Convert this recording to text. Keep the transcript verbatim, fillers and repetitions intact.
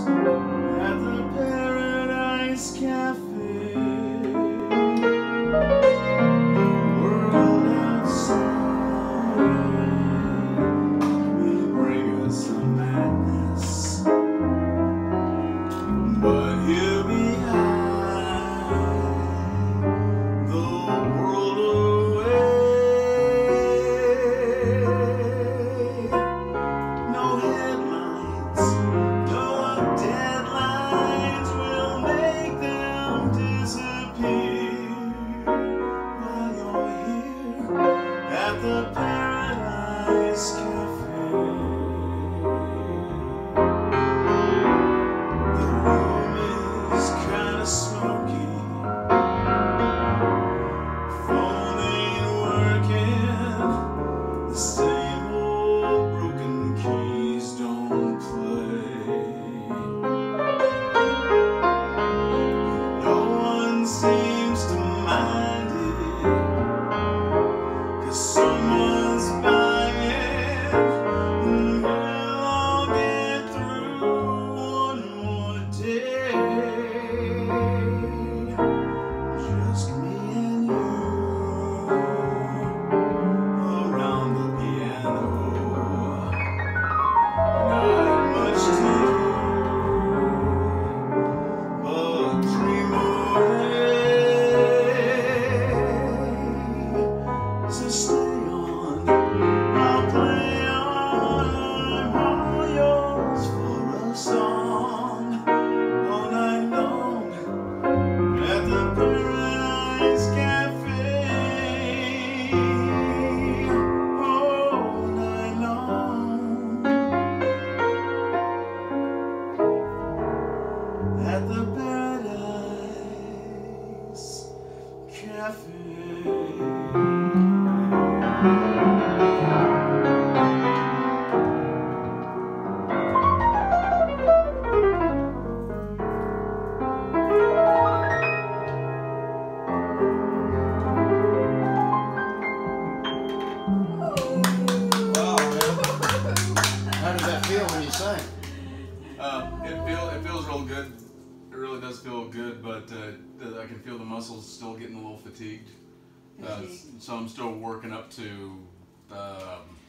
at the Paradise Cafe. The world outside may bring us some madness, but here behind the world away, no headlines, no deadlines will make them disappear while you're here at the Paradise Cafe. The room is kinda smoky, phone ain't working, the same old broken keys don't play. No one seems to mind it, 'cause someone's buying, and we'll all get through one more day. Just me and you around the piano. Not much to do but dream away. So stay on, I'll play on, I'm all yours for a song all night long at the Paradise Cafe. All night long at the Paradise Cafe. Wow, man. How does that feel when you sing? Uh, it feel it feels real good. It really does feel good, but uh, the- I can feel the muscles still getting a little fatigued. Uh, Fatigued. so I'm still working up to um,